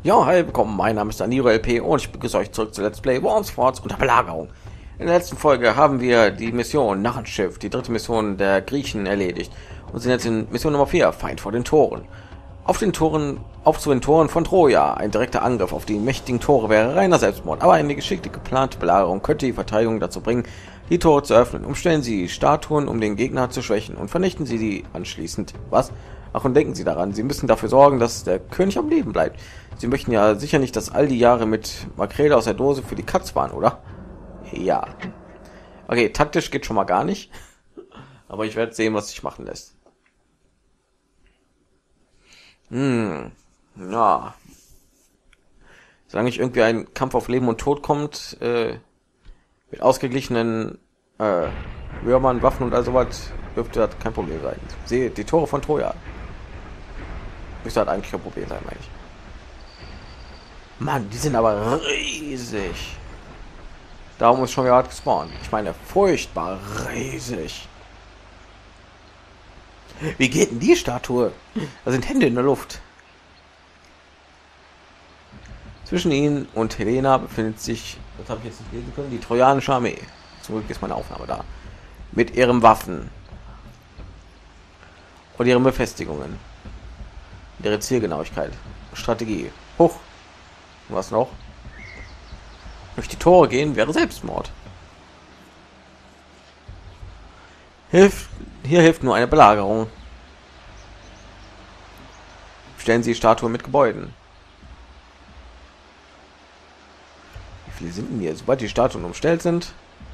Ja, hi, willkommen. Mein Name ist Danilo LP und ich begrüße euch zurück zu Let's Play Worms Forts unter Belagerung. In der letzten Folge haben wir die Mission Narrenschiff, die dritte Mission der Griechen, erledigt und sind jetzt in Mission Nummer 4, Feind vor den Toren. Auf zu den Toren von Troja. Ein direkter Angriff auf die mächtigen Tore wäre reiner Selbstmord, aber eine geschickte geplante Belagerung könnte die Verteidigung dazu bringen, die Tore zu öffnen. Umstellen Sie Statuen, um den Gegner zu schwächen, und vernichten Sie die anschließend. Was? Ach, und denken Sie daran, Sie müssen dafür sorgen, dass der König am Leben bleibt. Sie möchten ja sicher nicht, dass all die Jahre mit Makrele aus der Dose für die Katz waren, oder? Ja. Okay, taktisch geht schon mal gar nicht. Aber ich werde sehen, was sich machen lässt. Ja. Solange nicht irgendwie ein Kampf auf Leben und Tod kommt, mit ausgeglichenen Würmern, Waffen und all sowas, dürfte das kein Problem sein. Sehe die Tore von Troja. Müsste halt eigentlich kein Problem sein, meine ich. Mann, die sind aber riesig. Darum ist schon wieder hart gespawnt. Ich meine, furchtbar riesig. Wie geht denn die Statue? Da sind Hände in der Luft. Zwischen ihnen und Helena befindet sich, das habe ich jetzt nicht lesen können, die trojanische Armee. Zurück ist meine Aufnahme da. Mit ihren Waffen. Und ihren Befestigungen. Ihre Zielgenauigkeit. Strategie. Hoch. Was noch? Durch die Tore gehen wäre Selbstmord. Hier hilft nur eine Belagerung. Stellen Sie Statuen mit Gebäuden. Wie viele sind denn hier? Sobald die Statuen umstellt sind,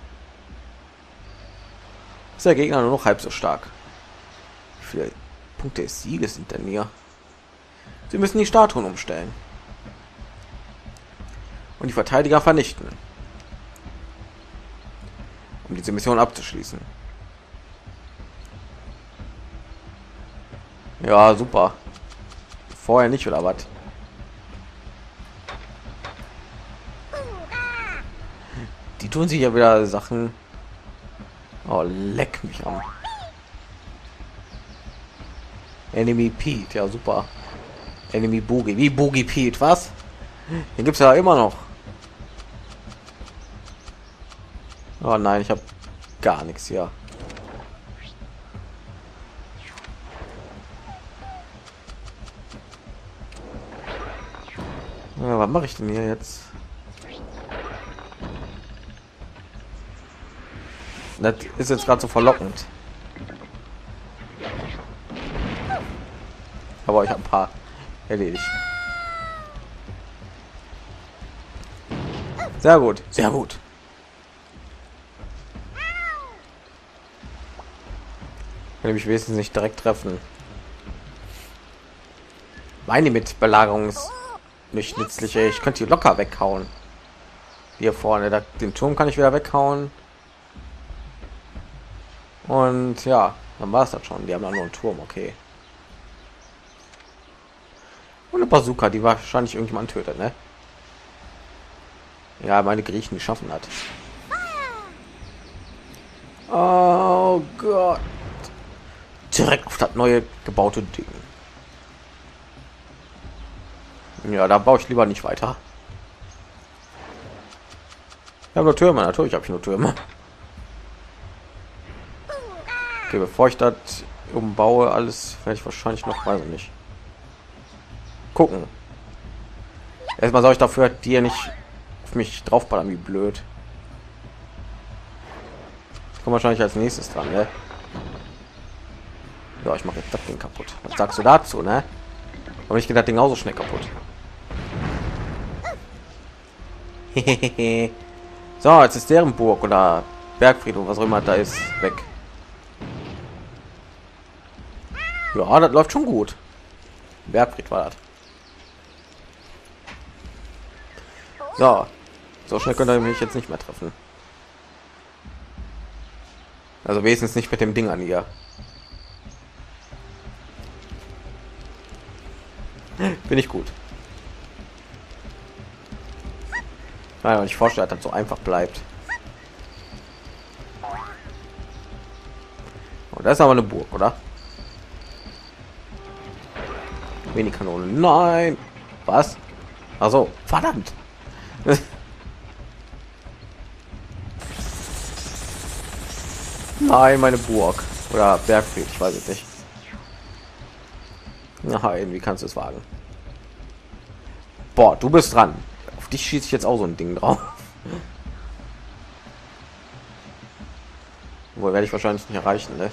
ist der Gegner nur noch halb so stark. Wie viele Punkte des Sieges sind denn hier? Sie müssen die Statuen umstellen und die Verteidiger vernichten, um diese Mission abzuschließen. Ja, super. Vorher nicht, oder was? Die tun sich ja wieder Sachen. Oh, leck mich an. Enemy Pete, ja super. Enemy Boogie, wie Boogie Pete, was? Den gibt's ja immer noch. Oh nein, ich habe gar nichts hier. Ja, was mache ich denn hier jetzt? Das ist jetzt gerade so verlockend. Aber ich habe ein paar erledigt. Sehr gut, sehr gut. Kann ich mich wenigstens nicht direkt treffen. Meine mit Belagerung ist nicht nützlich. Ich könnte die locker weghauen. Hier vorne, den Turm kann ich wieder weghauen. Und ja, dann war es das schon. Die haben dann nur einen Turm, okay. Und eine Bazooka, die wahrscheinlich irgendjemand tötet, ne? Ja, meine Griechen, die schaffen das. Oh Gott. Direkt auf das neue gebaute Ding. Ja, da baue ich lieber nicht weiter. Ich habe nur Türme, natürlich habe ich nur Türme. Okay, bevor ich das umbaue, alles werde ich wahrscheinlich noch, weiß ich nicht. Gucken. Erstmal soll ich dafür die nicht auf mich draufballern, wie blöd. Ich komme wahrscheinlich als nächstes dran, ne? Ja, ich mache jetzt das Ding kaputt. Was sagst du dazu, ne? Aber ich geht das Ding auch so schnell kaputt. So, jetzt ist deren Burg oder Bergfriedhof, was auch immer da ist, weg. Ja, das läuft schon gut. Bergfried war das. So schnell könnt ihr mich jetzt nicht mehr treffen. Also wenigstens nicht mit dem Ding an ihr. Bin ich gut. Nein, ich vorstelle, dass das so einfach bleibt. Und das ist aber eine Burg, oder? Wenig Kanonen. Nein. Was? Also, verdammt. Nein, meine Burg. Oder Bergfried, ich weiß es nicht. Nein, wie kannst du es wagen? Boah, du bist dran. Auf dich schieße ich jetzt auch so ein Ding drauf. Wohl werde ich wahrscheinlich nicht erreichen, ne?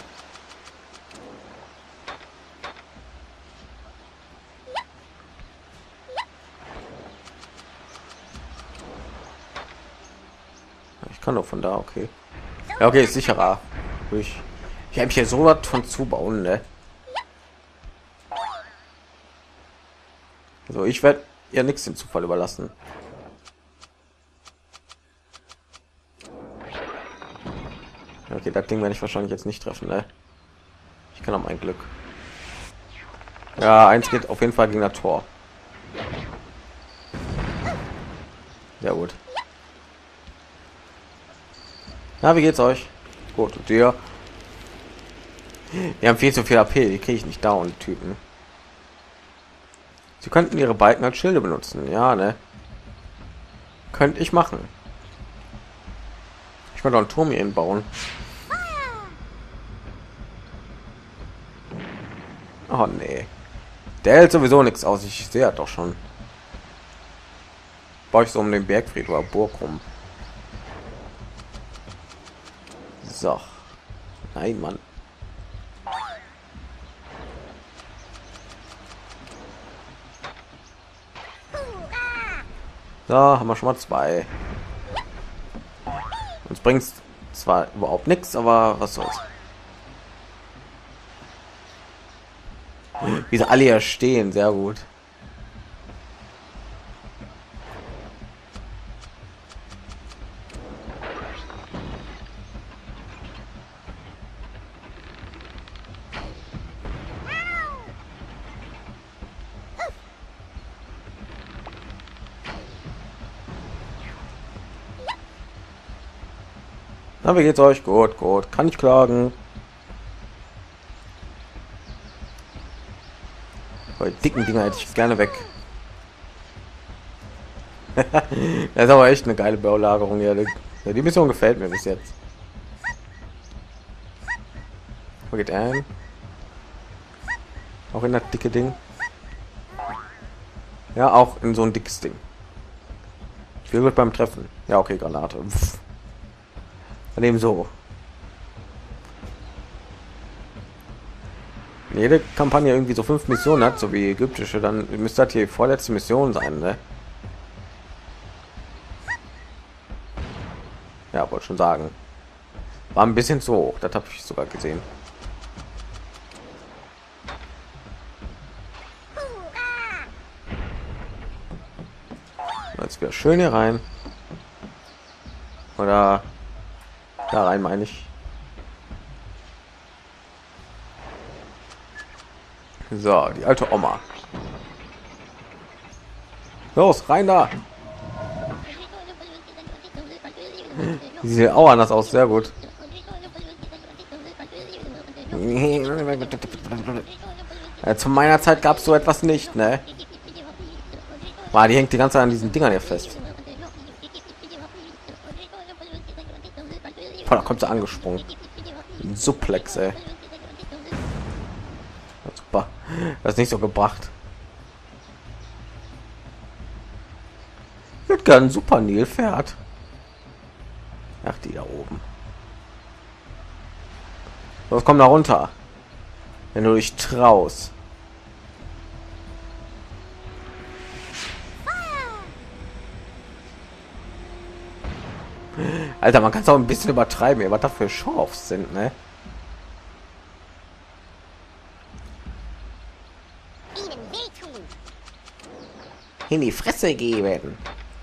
Ich kann doch von da, okay. Ja, okay, ist sicherer. Ich habe hier so was von zubauen, ne? Also ich werde ja nichts dem Zufall überlassen. Okay, das Ding werde ich wahrscheinlich jetzt nicht treffen, ne? Ich kann auch mein Glück. Ja, eins geht auf jeden Fall gegen das Tor. Sehr gut. Na, wie geht's euch? Gut, und dir? Wir haben viel zu viel AP, die kriege ich nicht down, Typen. Sie könnten ihre Balken als Schilde benutzen, ja, ne? Könnte ich machen. Ich könnte auch einen Turm hier hinbauen. Oh nee. Der hält sowieso nichts aus, ich sehe doch schon. Baue ich so um den Bergfried oder Burg rum. So. Nein, Mann. So, haben wir schon mal 2. Uns bringt zwar überhaupt nichts, aber was soll's. Wie sie alle hier stehen, sehr gut. Na, wie geht's euch? Gut, gut. Kann ich klagen. Bei dicken Dinger hätte ich gerne weg. Das ist aber echt eine geile Baulagerung hier. Ja, die Mission gefällt mir bis jetzt. Wo geht ein? Auch in das dicke Ding. Ja, auch in so ein dickes Ding. Ich will beim Treffen. Ja, okay, Granate. Daneben so. Wenn jede Kampagne irgendwie so 5 Missionen hat, so wie ägyptische, dann müsste das hier vorletzte Mission sein, ne? Ja, wollte schon sagen. War ein bisschen zu hoch, das habe ich sogar gesehen. Jetzt wäre schön hier rein. Oder da rein, meine ich. So, die alte Oma. Los, rein da. Die sieht auch anders aus, sehr gut. Ja, zu meiner Zeit gab es so etwas nicht, ne? Die hängt die ganze Zeit an diesen Dingern hier fest. Boah, da kommt sie angesprungen. Ein Suplex, ey. Super. Das ist nicht so gebracht. Wird gern ein super Nilpferd. Ach, die da oben. Was kommt da runter? Wenn du dich traust. Alter, man kann es auch ein bisschen übertreiben, was dafür Show-offs sind, ne? In die Fresse geben.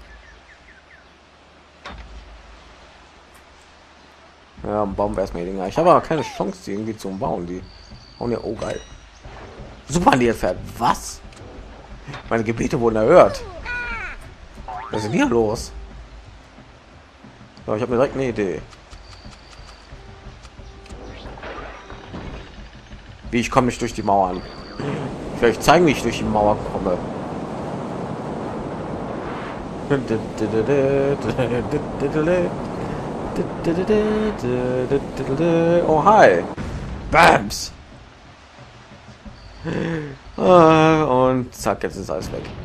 Ja, bauen wir erstmal die Dinger. Ich habe aber keine Chance, die irgendwie zu bauen. Die hauen ja, oh geil. Super Nilpferd. Was? Meine Gebete wurden erhört. Was ist denn hier los? So, ich habe mir direkt eine Idee. Wie ich komme nicht durch die Mauern. Vielleicht zeigen, wie ich durch die Mauer komme. Oh, hi. Bams. Und zack, jetzt ist alles weg.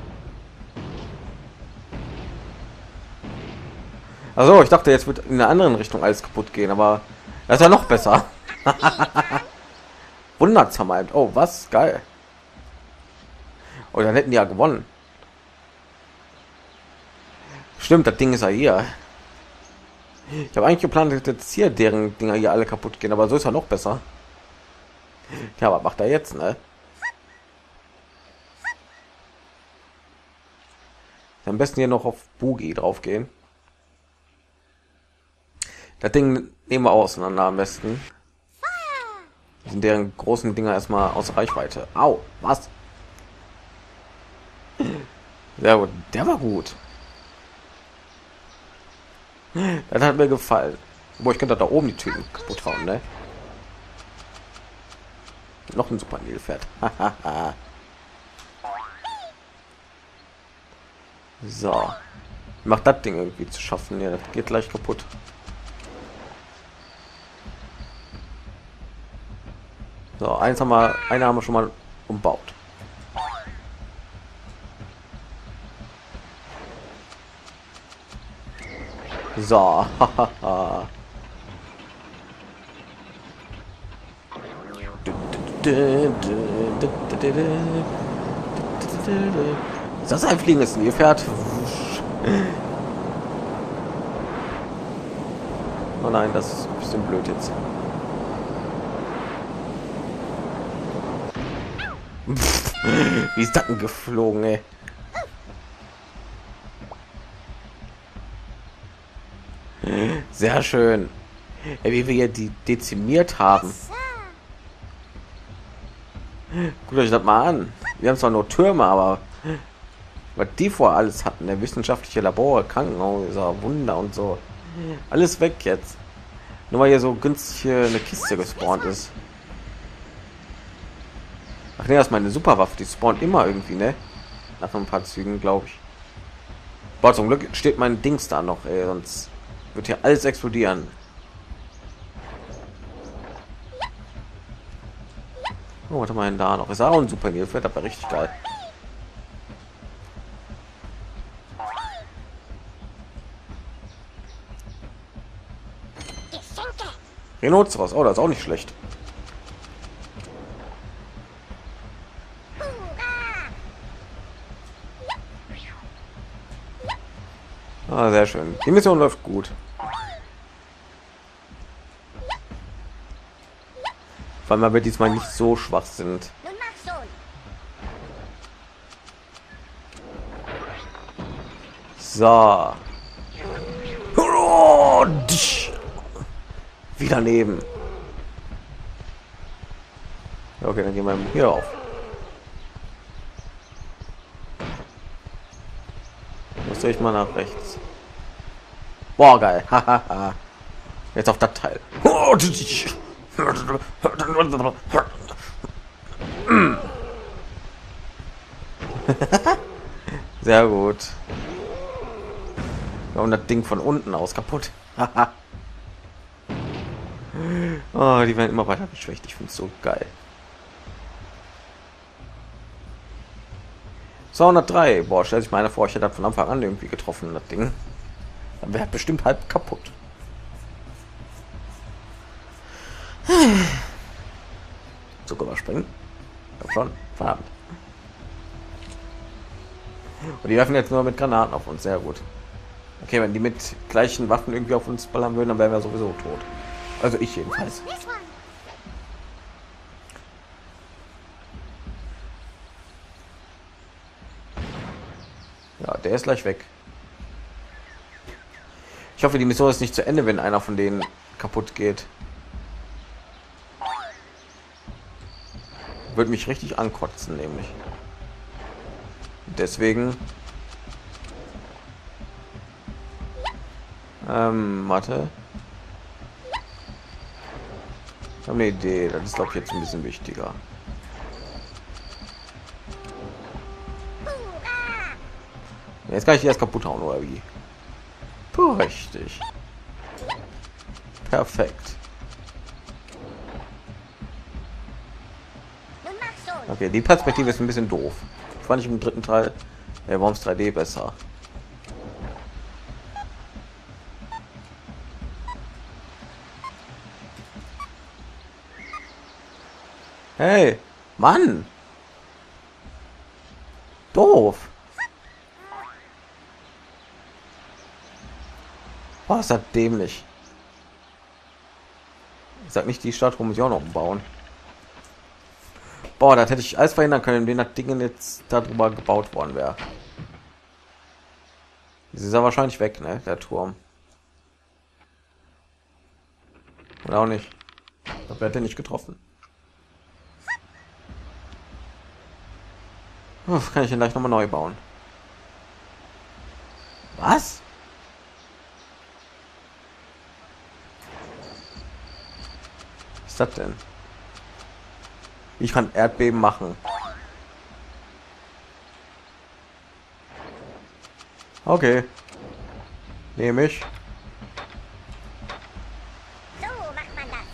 Also, ich dachte, jetzt wird in einer anderen Richtung alles kaputt gehen, aber das ist ja noch besser. Wunder zermalmt. Oh, was? Geil. Oh, dann hätten die ja gewonnen. Stimmt, das Ding ist ja hier. Ich habe eigentlich geplant, dass jetzt hier deren Dinger hier alle kaputt gehen, aber so ist ja noch besser. Ja, aber macht er jetzt, ne? Am besten hier noch auf Boogie drauf gehen. Das Ding nehmen wir auseinander am besten. Sind deren großen Dinger erstmal aus Reichweite. Au, was? Sehr gut, der war gut. Das hat mir gefallen. Wo ich könnte da oben die Typen kaputt hauen, ne? Noch ein Super Nilpferd. So. Macht das Ding irgendwie zu schaffen. Ja, das geht gleich kaputt. So, eine haben wir schon mal umbaut. So. Ist das ein fliegendes Nilpferd? Oh nein, das ist ein bisschen blöd jetzt. Wie ist das denn geflogen, ey? Sehr schön. Ja, wie wir hier die dezimiert haben. Guckt euch das mal an. Wir haben zwar nur Türme, aber was die vor alles hatten, der wissenschaftliche Labor, Krankenhäuser, Wunder und so. Alles weg jetzt. Nur weil hier so günstig hier eine Kiste gespawnt ist. Ach nee, das ist meine Superwaffe, die spawnt immer irgendwie, ne? Nach ein paar Zügen, glaube ich. Boah, zum Glück steht mein Dings da noch, ey, sonst wird hier alles explodieren. Oh, warte mal, da noch. Ist auch ein Super Nilpferd, aber richtig geil. Rhinoceros, oh, das ist auch nicht schlecht. Ah, sehr schön. Die Mission läuft gut. Vor allem, weil wir diesmal nicht so schwach sind. So. Wieder neben. Okay, dann gehen wir hier auf. Muss ich mal nach rechts. Boah, geil. Jetzt auf das Teil. Sehr gut. Und das Ding von unten aus kaputt. Oh, die werden immer weiter geschwächt. Ich finde es so geil. 203. Boah, stell sich meine vor, ich hätte von Anfang an irgendwie getroffen, das Ding. Dann wäre bestimmt halb kaputt. Sogar überspringen. Komm schon. Verdammt. Und die werfen jetzt nur mit Granaten auf uns. Sehr gut. Okay, wenn die mit gleichen Waffen irgendwie auf uns ballern würden, dann wären wir sowieso tot. Also ich jedenfalls. Ja, der ist gleich weg. Ich hoffe, die Mission ist nicht zu Ende, wenn einer von denen kaputt geht. Würde mich richtig ankotzen, nämlich. Deswegen. Warte. Ich habe eine Idee. Das ist, glaube ich, jetzt ein bisschen wichtiger. Jetzt kann ich die erst kaputt hauen, oder wie? Puh, richtig. Perfekt. Okay, die Perspektive ist ein bisschen doof. Fand ich im dritten Teil Worms 3D besser. Hey, Mann! Doof! Boah, ist das dämlich. Ich sag nicht, die Statue muss ich auch noch umbauen. Boah, das hätte ich alles verhindern können, wenn das Ding jetzt darüber gebaut worden wäre. Sie ist ja wahrscheinlich weg, ne? Der Turm. Oder auch nicht. Das hätte nicht getroffen. Kann ich ihn gleich noch mal neu bauen? Was? Was ist das denn? Ich kann Erdbeben machen. Okay. Nehme ich. So macht man das.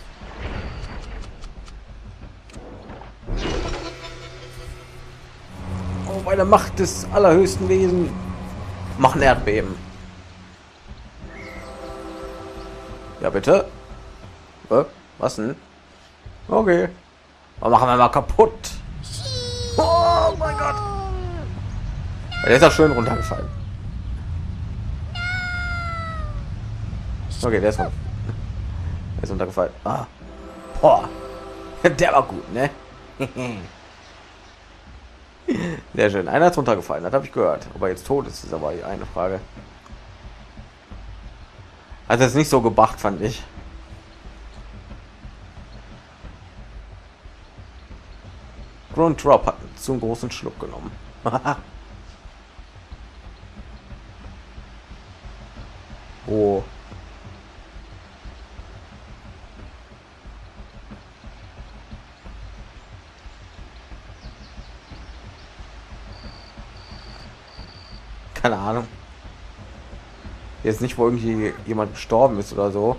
Oh, bei der Macht des allerhöchsten Wesen machen Erdbeben. Ja, bitte. Was denn? Okay. Aber machen wir mal kaputt. Oh mein Gott. Der ist ja schön runtergefallen. Okay, der ist runtergefallen. Ah. Boah. Der war gut, ne? Sehr schön. Einer ist runtergefallen, das habe ich gehört. Ob er jetzt tot ist, ist aber eine Frage. Also ist nicht so gebracht, fand ich. Grunt Drop hat zu einen großen Schluck genommen. Oh. Keine Ahnung. Jetzt nicht, wo irgendwie jemand gestorben ist oder so.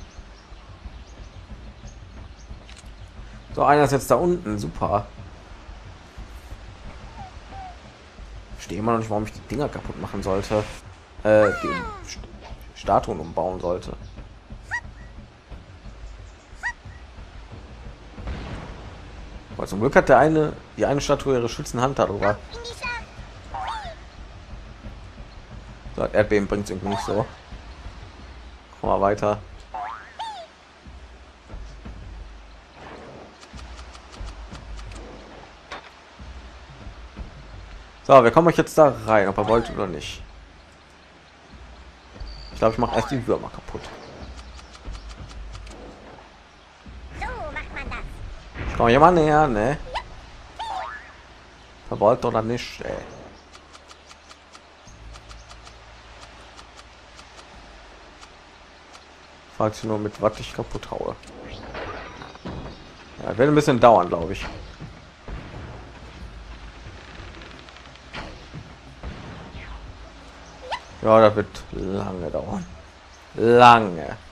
So, einer ist jetzt da unten. Super. Verstehe immer noch nicht, warum ich die Dinger kaputt machen sollte. Die Statuen umbauen sollte. Aber zum Glück hat die eine Statue ihre Schützenhand darüber. So, Erdbeben bringt es irgendwie nicht so. Komm mal weiter. So, wir kommen euch jetzt da rein, ob er wollt oder nicht. Ich glaube, ich mache erst die Würmer kaputt. So macht man das. Komm hier mal näher, ne? Verwollt oder nicht, ey. Fragt sich nur, mit was ich kaputt haue. Ja, wird ein bisschen dauern, glaube ich. Ja, das wird lange dauern. Lange.